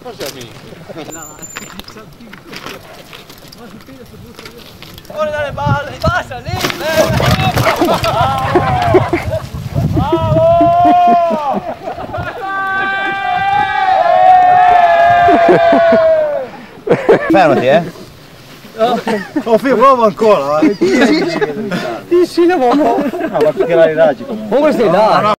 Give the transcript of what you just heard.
Forse amico. Fuori dalle balle, basta lì! Fermati, Oh, provo ancora, Sì, sì, no, ma perché la riraggi comunque. Come stai là?